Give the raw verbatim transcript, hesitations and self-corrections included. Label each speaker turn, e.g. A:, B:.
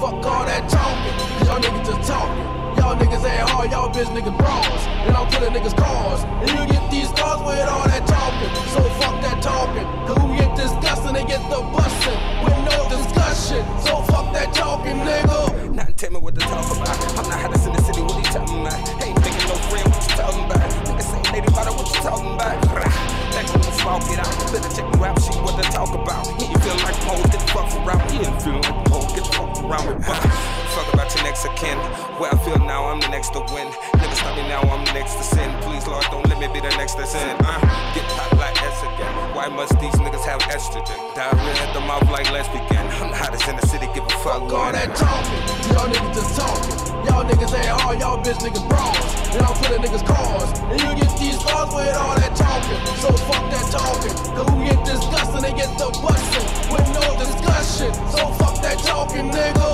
A: fuck all that talking, cause y'all niggas just talking. Y'all niggas ain't hard, y'all bitch niggas bras. And I'm killing niggas cars. And you get these cars with all that talking. So fuck that talking. Cause when we get disgusting, they get the bustin' with no discussion. So fuck that talking, nigga.
B: Nothing tell me what to talk about. I'm not hottest in the city, what you talking about? Ain't making no friend, what you talking about? Niggas say lady about it, what you talking about? Back when you smoke it out, better check the rap sheet, what to talk about. Yeah, you feel like Mo, get the fuck around. Yeah, you feel like Mo, get the fuck around with buck. Fuck about your next of kin. Where I feel now, I'm the next to win. Never stop me now, I'm the next to sin. Please, Lord, don't let me be the next to sin. Uh, get hot like S again. Why must these niggas have estrogen? Diarrhea at the mouth like let's begin. I'm the hottest in the city, give a fuck.
A: Fuck all that talking, y'all niggas just talking. Y'all niggas ain't hard, y'all bitch niggas bras. And I'm killing niggas cars. And you get these cars with all that talking. So fuck that talking. Cause when we get disgusting, they get the bustin' with no discussion. So fuck that talking, nigga.